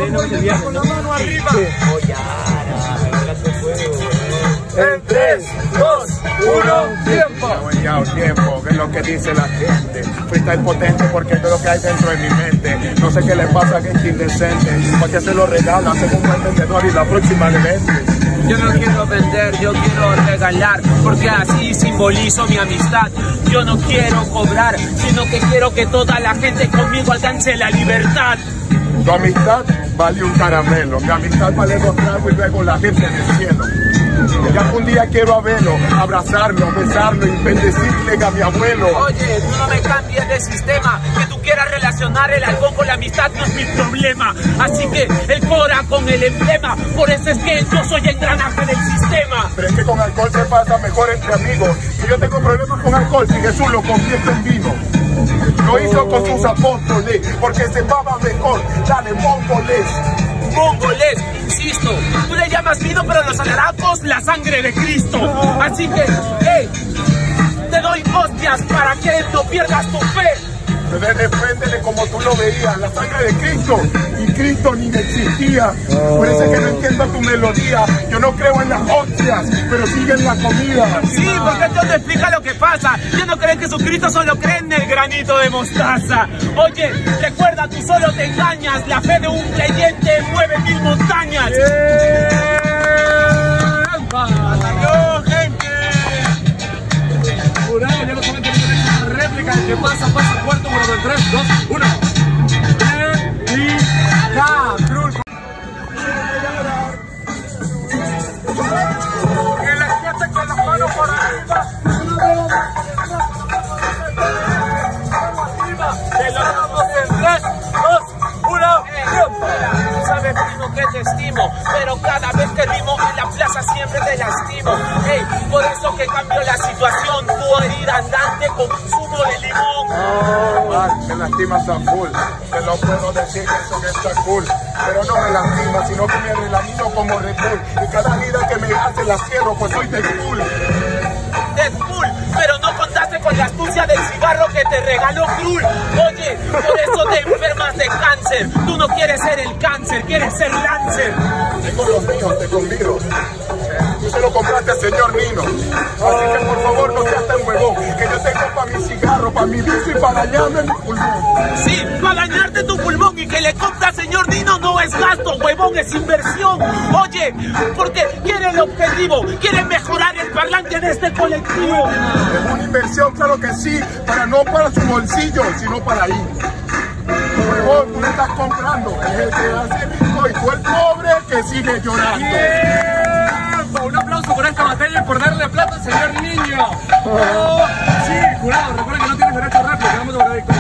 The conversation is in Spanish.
no es el viernes, con ¿no? la mano arriba. Sí. Oh, ya, En 3, 2, 1, tiempo. Ya, tiempo, que es lo que dice la gente. Freestyle potente porque es lo que hay dentro de mi mente. No sé qué le pasa a gente indecente. ¿Para qué se lo regala? Hacen un buen vendedor y la próxima le vende. Yo no quiero vender, yo quiero regalar, porque así simbolizo mi amistad. Yo no quiero cobrar, sino que quiero que toda la gente conmigo alcance la libertad. Tu amistad vale un caramelo, mi amistad vale 2 tragos y luego la gente del cielo. Ya un día quiero verlo, abrazarlo, besarlo y bendecirle a mi abuelo. Oye, tú no me cambies de sistema, que tú quieras relacionar el alcohol con la amistad no es mi problema. Así que el Cora con el emblema, por eso es que yo soy engranaje del sistema. Pero es que con alcohol se pasa mejor entre amigos. Si yo tengo problemas con alcohol, si Jesús lo convierte en vino. Lo hizo con sus apóstoles, porque se llamaba mejor, dale mongoles. Mongoles, insisto, tú le llamas vino, pero los alaracos la sangre de Cristo. Así que, hey, te doy hostias para que no pierdas tu fe. Depende de cómo tú lo veías, la sangre de Cristo, y Cristo ni existía. Por eso es que no entiendo tu melodía. Yo no creo en las hostias, pero sigue en la comida. Sí, porque esto te explica lo que pasa. Yo no creo en Jesucristo, solo creo en el granito de mostaza. Oye, recuerda, tú solo te engañas. La fe de un creyente mueve 1000 montañas. ¡Adiós, gente! Jurado, ya lo saben, tenemos una réplica. El que pasa, cuarto, bueno, en 3, 2, 1. Y ya, Cruz. Que la gente con las manos por arriba. Que lo damos en 3, 2, 1. Tú sabes, primo, que te estimo, pero cada vez que rimo en la plaza siempre te lastimo. Hey, por eso que cambio la situación. Tu herida andante con un zumo de limón. Me lastimas a full, te lo puedo decir que eso que está cool. Pero no me lastima, sino que me relamino como Red Bull. Y cada herida que me hace la cierro, pues soy Deadpool. Deadpool, pero no contaste con la astucia del cigarro que te regaló Krul. Oye, por eso te enfermas de cáncer. Tú no quieres ser el cáncer, quieres ser Lancer. Tengo los míos, te convido. Tú se lo compraste al señor Nino. Así que por favor no seas tan huevón. Que yo tengo para mi cigarro, para mi vicio y para dañarme mi pulmón. Sí, para dañarte tu pulmón, y que le compra al señor Nino no es gasto, huevón, es inversión. Oye, porque quiere el objetivo, quiere mejorar el parlante de este colectivo. Es una inversión, claro que sí, pero no para su bolsillo, sino para ahí. Huevón, tú le estás comprando, es el que hace rico y tú el pobre que sigue llorando. Un aplauso por esta materia y por darle plata al señor Niño. Oh, sí, jurado, recuerden que no tienes derecho a réplica, vamos a